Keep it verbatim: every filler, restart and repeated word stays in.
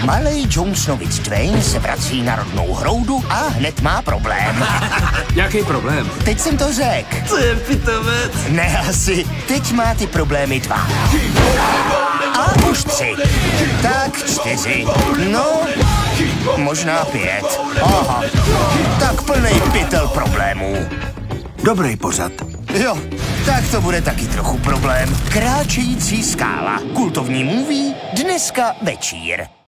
Malej Jonesnovic Twain se vrací na rodnou hroudu a hned má problém. Jaký problém? Teď jsem to řekl. To je pitomec. Ne asi. Teď má ty problémy dva. A už tři. Tak čtyři. No, možná pět. Aha. Tak plnej pytel problémů. Dobrý pořad. Jo, tak to bude taky trochu problém. Kráčející skála. Kultovní movie dneska večír.